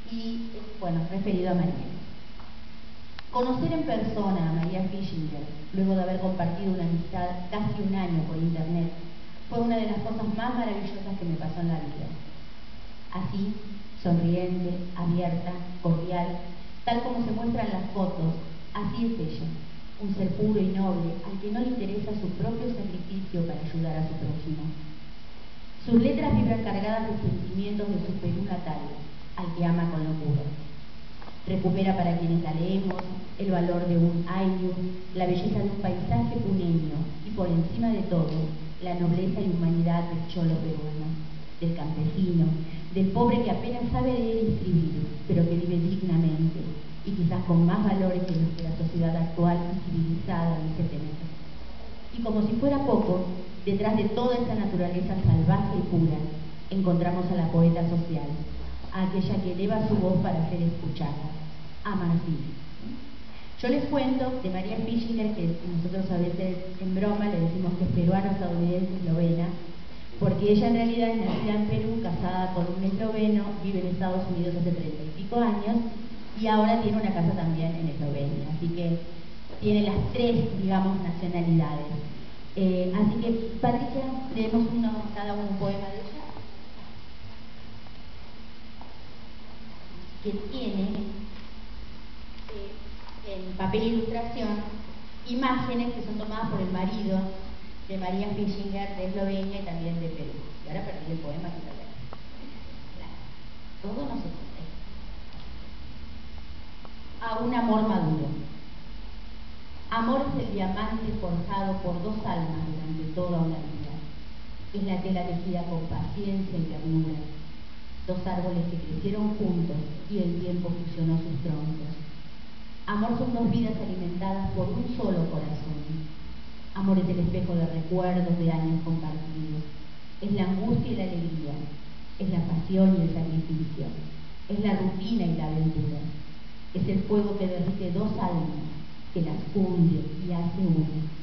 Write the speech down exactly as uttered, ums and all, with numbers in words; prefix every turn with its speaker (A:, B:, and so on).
A: y, bueno, referido a María. Conocer en persona a María Fischinger, luego de haber compartido una amistad casi un año por internet, fue una de las cosas más maravillosas que me pasó en la vida. Así, sonriente, abierta, cordial, tal como se muestra en las fotos, así es ella, un ser puro y noble al que no le interesa su propio sacrificio para ayudar a su prójimo. Sus letras vibran cargadas de sentimientos de su Perú natal, al que ama con locura. Recupera para quienes la leemos el valor de un ayllu, la belleza de un paisaje puneño y, por encima de todo, la nobleza y humanidad del cholo peruano, del campesino, del pobre que apenas sabe leer y escribir, pero que vive dignamente y quizás con más valores que los que la sociedad actual y civilizada dice tener. Y como si fuera poco, detrás de toda esa naturaleza salvaje y pura, encontramos a la poeta social, a aquella que eleva su voz para ser escuchada, a Martí. Yo les cuento de María Fischinger, que nosotros a veces en broma le decimos que es peruana, estadounidense, eslovena, porque ella en realidad es nacida en Perú, casada con un esloveno, vive en Estados Unidos hace treinta y pico años, y ahora tiene una casa también en Eslovenia, así que tiene las tres, digamos, nacionalidades. Eh, así que, Patricia, leemos uno, cada uno un poema de ella, que tiene eh, en papel e ilustración imágenes que son tomadas por el marido de María Fischinger de Eslovenia y también de Perú. Y ahora perdí el poema que lo leo. Todo no se puede. A un amor maduro. Amor es el diamante forjado por dos almas durante toda una vida. Es la tela tejida con paciencia y ternura. Dos árboles que crecieron juntos y el tiempo fusionó sus troncos. Amor son dos vidas alimentadas por un solo corazón. Amor es el espejo de recuerdos de años compartidos. Es la angustia y la alegría. Es la pasión y el sacrificio. Es la rutina y la aventura. Es el fuego que derrite dos almas, que las funde y hace una.